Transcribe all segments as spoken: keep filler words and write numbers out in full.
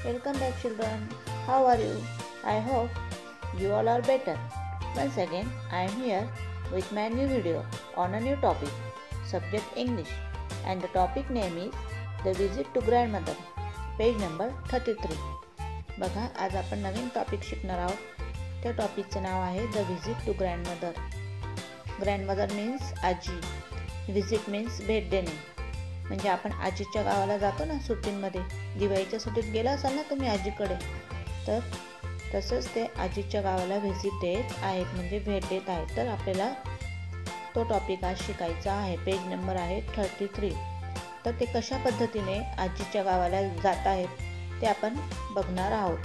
Welcome back, children. How are you? I hope you all are better. Once again, I am here with my new video on a new topic, subject English, and the topic name is The Visit to Grandmother, page number thirty-three. बघा, आज आपण नवीन topic शिकणार आहोत. त्या टॉपिकचे नाव आहे the visit to grandmother. Grandmother means आजी, व्हिजिट मीन्स भेट देणे. म्हणजे आपण आजीच्या गावाला जातो ना सुट्टींमध्ये, दिवाळीच्या सुट्टीत गेला असाल ना तुम्ही आजीकडे, तर तसंच ते आजीच्या गावाला व्हिजिट देत आहेत, म्हणजे भेट देत आहेत. तर आपल्याला तो टॉपिक आज शिकायचा आहे. पेज नंबर आहे थर्टी थ्री. तर ते कशा पद्धतीने आजीच्या गावाला जात आहेत ते आपण बघणार आहोत.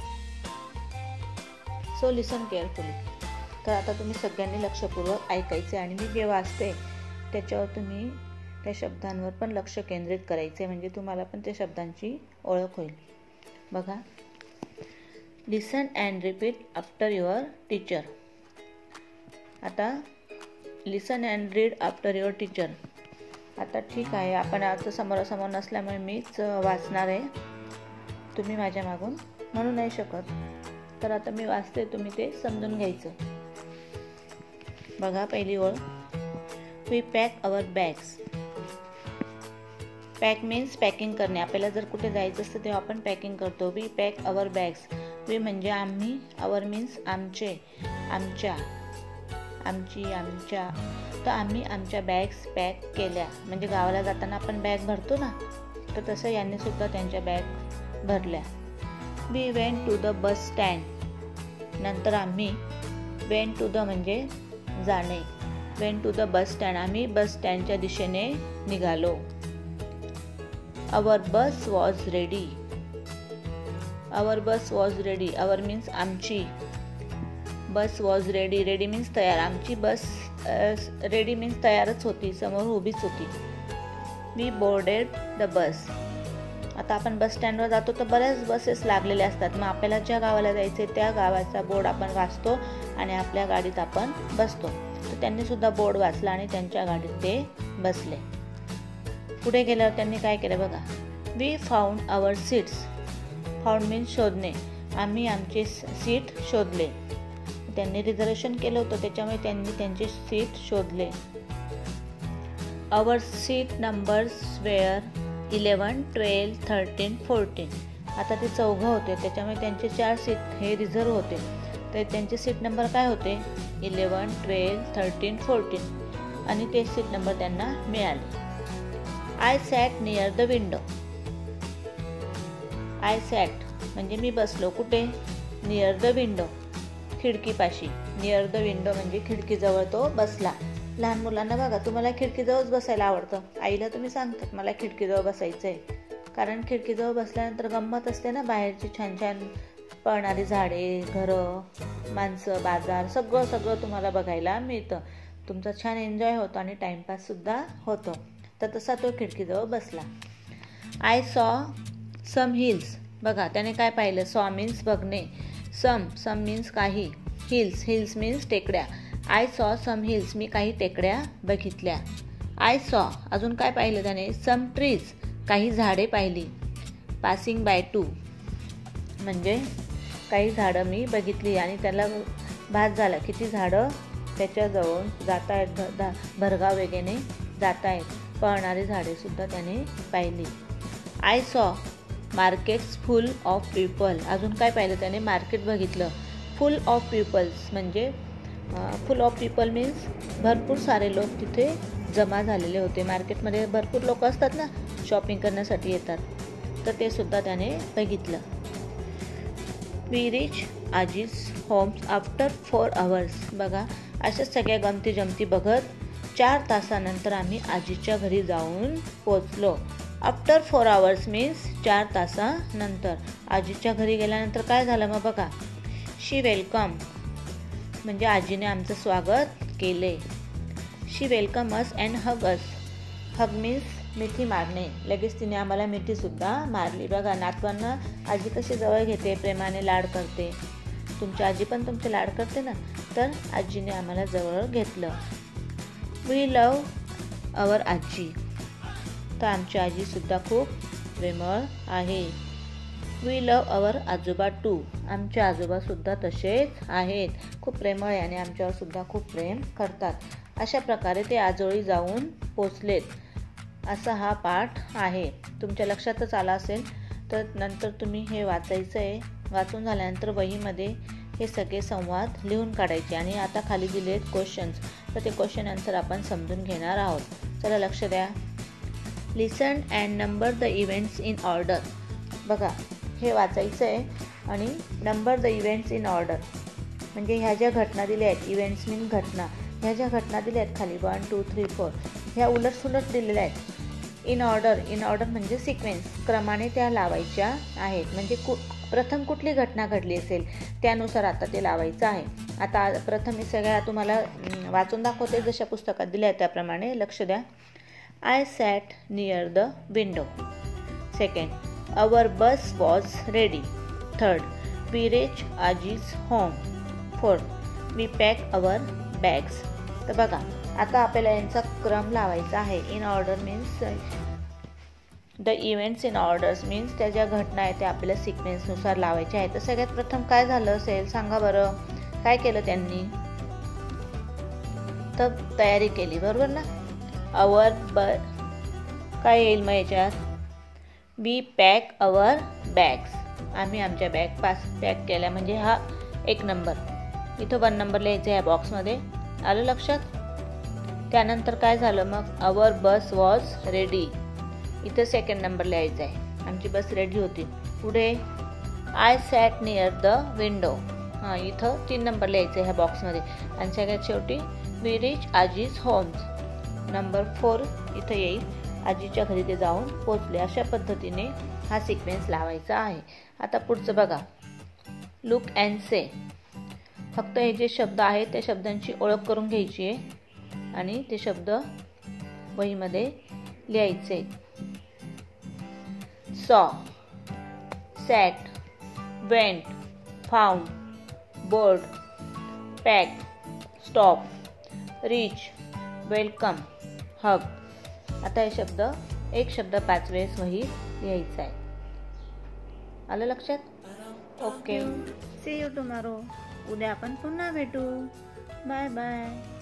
So listen carefully. तर आता तुम्ही सगळ्यांनी लक्षपूर्वक ऐकायचे आणि मी जे वाचते त्याच्यावर तुम्ही त्या शब्दांवर पण लक्ष केंद्रित करायचे, म्हणजे तुम्हाला पण त्या शब्दांची ओळख होईल. बघा, listen and repeat after your teacher. आता listen and read after your teacher. आता ठीक आहे, आपण आता समोरासमोर नसल्यामुळे मीच वाचणार आहे, तुम्ही माझ्या मागून म्हणू नाही शकत. तर आता मी वाचते, तुम्ही ते समजून घ्यायचं. बघा, पहिली ओळ, we pack our bags. Pack means packing करणे. आपल्याला जर कुठे जायचं असतं तेव्हा आपण पॅकिंग करतो. We pack our bags. We म्हणजे आम्ही, अवर मीन्स आमचे, आमच्या, आमची, आमच्या. तर आम्ही आमच्या बॅग्स पॅक केल्या. म्हणजे गावाला जाताना आपण बॅग भरतो ना, तर तसं यांनी सुद्धा त्यांच्या बॅग भरल्या. We went to the bus stand. नंतर आम्ही, वेंट टू द म्हणजे जाणे, went to the bus stand. आम्ही बस स्टँडच्या दिशेने निघालो. Our bus was ready. Our bus was ready. Our means आमची. Bus was ready. Ready means तयार. आमची बस रेडी मीन्स तयारच होती, समोर उभीच होती. We boarded the bus. आता आपण बस स्टँडवर जातो तर बऱ्याच बसेस लागलेल्या असतात. मग आपल्याला ज्या गावाला जायचे त्या गावाचा बोर्ड आपण वाचतो आणि आपल्या गाडीत आपण बसतो. तर त्यांनी सुद्धा बोर्ड वाचला आणि त्यांच्या गाडीत ते बसले. पुढे गेल्यावर त्यांनी काय केलं बघा, we found our seats. Found means शोधणे. आम्ही आमचे सीट शोधले. त्यांनी रिझर्वेशन केलं होतं, त्याच्यामुळे त्यांनी त्यांचे सीट शोधले. Our seat numbers were eleven, twelve, thirteen, fourteen. आता ते चौघं होते, त्याच्यामुळे त्यांचे चार सीट हे रिझर्व होते. तर त्यांचे सीट नंबर काय होते, इलेवन, ट्वेल्व, थर्टीन, फोर्टीन. आणि ते सीट नंबर त्यांना मिळाले. I sat near the window. I sat म्हणजे मी बसलो. कुठे, नियर द विंडो, खिडकीपाशी. नियर द विंडो म्हणजे खिडकीजवळ तो बसला. लहान मुलांना बघा, तुम्हाला खिडकीजवळच बसायला आवडतं. आईला तुम्ही सांगतात मला खिडकीजवळ बसायचं आहे, कारण खिडकीजवळ बसल्यानंतर गंमत असते ना, बाहेरची छान छान पळणारी झाडे, घरं, माणसं, बाजार, सगळं सगळं तुम्हाला बघायला मिळतं. तुमचा छान एन्जॉय होतो आणि टाईमपाससुद्धा होतो. तर तसा तो खिडकीजवळ बसला. I saw some hills. बघा, त्याने काय पाहिलं, सॉ मीन्स बघणे, सम सम मीन्स काही, हिल्स हिल्स मीन्स टेकड्या. आय सॉ सम हिल्स, मी काही टेकड्या बघितल्या. आय सॉ अजून काय पाहिलं त्याने, सम ट्रीज, काही झाडे पाहिली. पासिंग बाय टू म्हणजे काही झाडं मी बघितली आणि त्याला भास झाला किती झाडं त्याच्याजवळ जात आहेत, भरगाव वेगेने जात आहेत. पळणारी झाडे सुद्धा त्याने पाहिली. I saw markets full of people. अजून काय पाहिलं त्याने, मार्केट बघितलं. फुल ऑफ पीपल्स म्हणजे फुल ऑफ पीपल मीन्स भरपूर सारे लोक तिथे जमा झालेले होते. मार्केटमध्ये भरपूर लोक असतात ना, शॉपिंग करण्यासाठी येतात, तर ते सुद्धा त्याने बघितलं. वी रिच आजीज होम्स आफ्टर फोर आवर्स. बघा, अशा सगळ्या गमती जमती बघत चार तासानंतर आम्ही आजीच्या घरी जाऊन पोचलो. आफ्टर फोर आवर्स मीन्स चार तासानंतर. आजीच्या घरी गेल्यानंतर काय झालं मग बघा, शी वेलकम म्हणजे आजीने आमचं स्वागत केले. She welcome us and hug us. Hug means मिठी मारणे. लगेच तिने आम्हाला मिठीसुद्धा मारली. बघा, नातवांना आजी कशी जवळ घेते, प्रेमाने लाड करते. तुमची आजी पण तुमचे लाड करते ना, तर आजीने आम्हाला जवळ घेतलं. वी लव अवर आजी. तर आमची आजीसुद्धा खूप प्रेमळ आहे. वी लव अवर आजोबा टू. आमचे आजोबासुद्धा तसेच आहेत, खूप प्रेमळ आहे आणि आमच्यावर सुद्धा खूप प्रेम करतात. अशा प्रकारे ते आजोळी जाऊन पोचलेत, असा हा पाठ आहे. तुमच्या लक्षातच आला असेल तर नंतर तुम्ही हे वाचायचं आहे. वाचून झाल्यानंतर वहीमध्ये हे सगळे संवाद लिहून काढायचे आणि आता खाली दिले आहेत क्वेश्चन्स, तर ते क्वेश्चन आन्सर आपण समजून घेणार आहोत. चला लक्ष द्या. Listen and number the events in order. बघा हे वाचायचं आहे आणि number the events in order म्हणजे ह्या ज्या घटना दिल्या आहेत, इव्हेंट्स मीन घटना, ह्या ज्या घटना दिल्या आहेत खाली वन टू थ्री फोर ह्या उलटसुलट दिलेल्या आहेत. In order, in order means sequence, क्रमाने त्या लावायच्या आहेत. म्हणजे कु प्रथम कुठली घटना घडली असेल त्यानुसार आता ते लावायचं आहे. आता प्रथम मी सगळ्या तुम्हाला वाचून दाखवते जशा पुस्तकात दिल्या आहेत त्याप्रमाणे. लक्ष द्या. I sat near the window. Second, our bus was ready. Third, we reach आजीज home. Fourth, we pack our bags. तर बघा आता आपल्याला यांचा क्रम लावायचा आहे. In order means the events in orders means त्या ज्या घटना आहेत त्या आपल्याला सिक्वेन्सनुसार लावायच्या आहेत. तर सगळ्यात प्रथम काय झालं असेल सांगा बरं, काय केलं त्यांनी? तर तयारी केली, बरोबर ना. अवर ब काय येईल मग याच्यात? We pack our bags. आम्ही आमच्या बॅग पास पॅक केल्या म्हणजे हा एक नंबर. इथं वन नंबर लिहायचं आहे बॉक्समध्ये. आलं लक्षात? त्यानंतर काय झालं मग? Our bus was ready. इथं सेकंड नंबर लिहायचा आहे, आमची बस रेडी होती. पुढे I sat near the window. हां इथं तीन नंबर लिहायचं आहे ह्या बॉक्समध्ये. आणि सगळ्यात शेवटी वी रीच आजीज होम्स. नंबर फोर इथं येईल, आजीच्या घरी ते जाऊन पोचले. अशा पद्धतीने हा सिक्वेन्स लावायचा आहे. आता पुढचं बघा. Look and say. फक्त हे जे शब्द आहेत त्या शब्दांची ओळख करून घ्यायची आहे आणि ते शब्द वहीमध्ये लिहायचे. Saw, sat, went, found, board, pack, stop, reach, welcome, hug. आता हे शब्द एक शब्द पाच वेळेस वही लिहायचा आहे. आलं लक्षात? Okay, see you tomorrow. उद्या आपण पुन्हा भेटू. Bye bye.